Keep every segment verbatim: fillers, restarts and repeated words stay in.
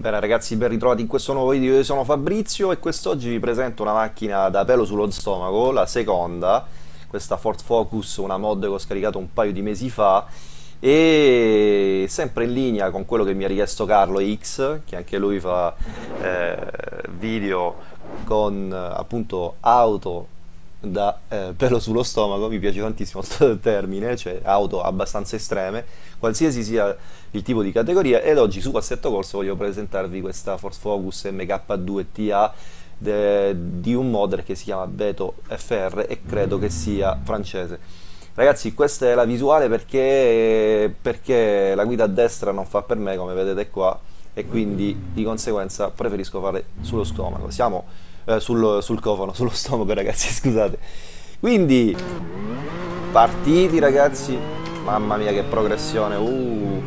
Bene ragazzi, ben ritrovati in questo nuovo video. Io sono Fabrizio e quest'oggi vi presento una macchina da pelo sullo stomaco, la seconda, questa Ford Focus, una mod che ho scaricato un paio di mesi fa, e sempre in linea con quello che mi ha richiesto Carlo X, che anche lui fa eh, video con eh, appunto auto da eh, pelo sullo stomaco. Mi piace tantissimo questo termine, cioè auto abbastanza estreme, qualsiasi sia il tipo di categoria. Ed oggi su Assetto Corsa voglio presentarvi questa Ford Focus M K due T A de- di un modder che si chiama Beto F R e credo che sia francese. Ragazzi, questa è la visuale perché, perché la guida a destra non fa per me, come vedete qua, e quindi di conseguenza preferisco fare sullo stomaco. Siamo eh, sul, sul cofano, sullo stomaco, ragazzi, scusate. Quindi, partiti, ragazzi. Mamma mia, che progressione! Uh.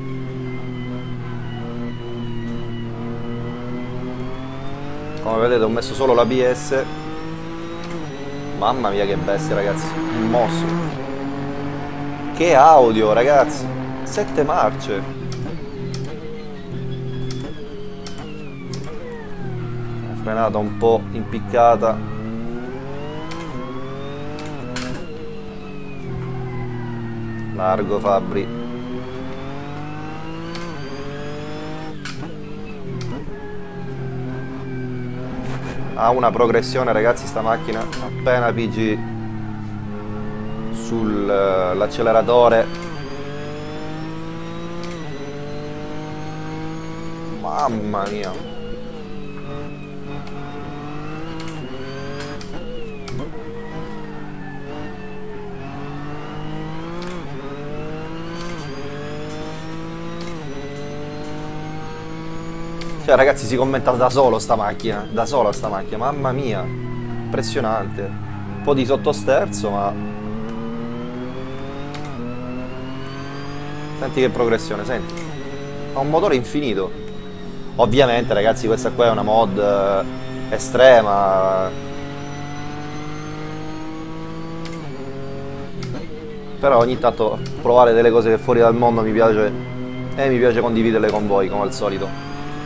Come vedete, ho messo solo l'A B S. Mamma mia, che bestia, ragazzi! Un mostro! Che audio, ragazzi! Sette marce! Frenata un po' impiccata. Largo, Fabri. Ha una progressione, ragazzi, sta macchina. Appena pigi sull'acceleratore, mamma mia. Cioè, ragazzi, si commenta da solo sta macchina, da sola sta macchina, mamma mia, impressionante. Un po' di sottosterzo, ma senti che progressione, senti. Ha un motore infinito. Ovviamente, ragazzi, questa qua è una mod eh, estrema. Però ogni tanto provare delle cose che fuori dal mondo mi piace, e mi piace condividerle con voi, come al solito.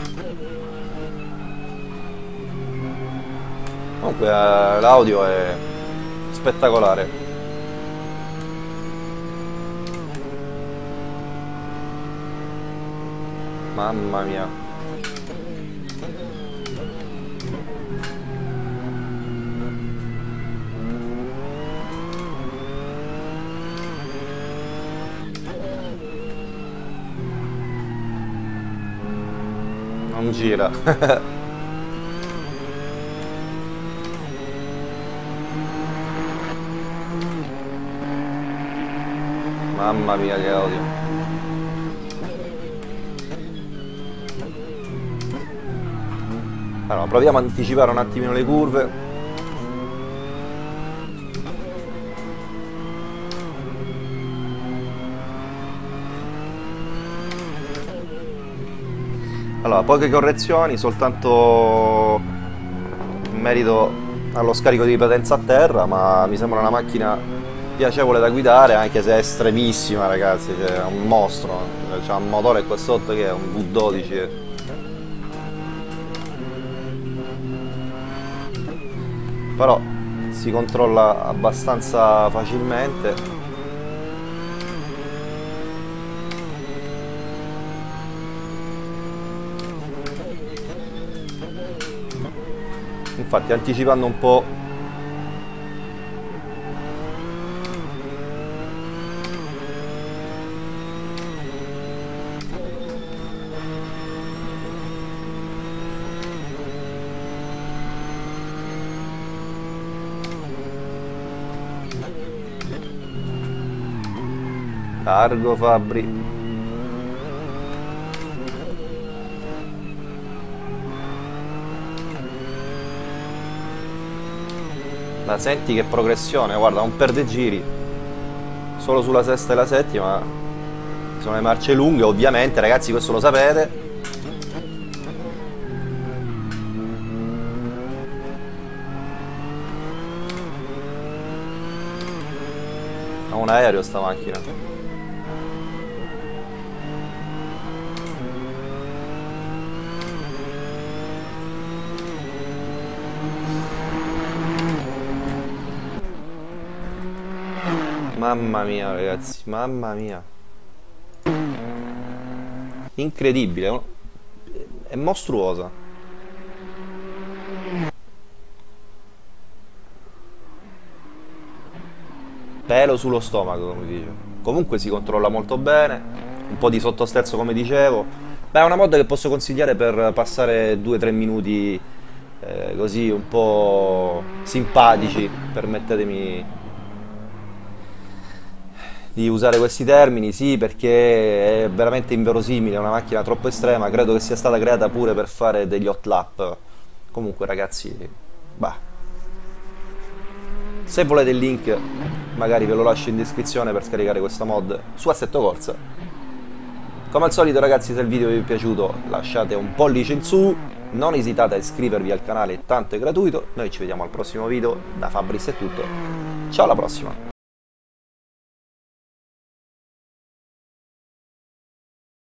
Comunque eh, l'audio è spettacolare. Mamma mia. Non gira. Mamma mia, che audio. Allora, proviamo a anticipare un attimino le curve. Allora, poche correzioni, soltanto in merito allo scarico di potenza a terra, ma mi sembra una macchina piacevole da guidare, anche se è estremissima, ragazzi, cioè, è un mostro. C'ha un motore qua sotto che è un V dodici. Però si controlla abbastanza facilmente. Infatti, anticipando un po', largo, Fabri. Ma senti che progressione, guarda, un perdegiri. Solo sulla sesta e la settima. Sono le marce lunghe, ovviamente, ragazzi, questo lo sapete. Ha un aereo sta macchina. Mamma mia, ragazzi, mamma mia. Incredibile, è mostruosa. Pelo sullo stomaco, come dice. Comunque si controlla molto bene, un po' di sottosterzo come dicevo. Beh, è una mod che posso consigliare per passare due tre minuti eh, così un po' simpatici, permettetemi di usare questi termini, sì, perché è veramente inverosimile, è una macchina troppo estrema, credo che sia stata creata pure per fare degli hot lap. Comunque ragazzi, bah, se volete il link magari ve lo lascio in descrizione per scaricare questa mod su Assetto Corsa. Come al solito ragazzi, se il video vi è piaciuto lasciate un pollice in su, non esitate a iscrivervi al canale, tanto è gratuito. Noi ci vediamo al prossimo video, da Fabris è tutto, ciao alla prossima!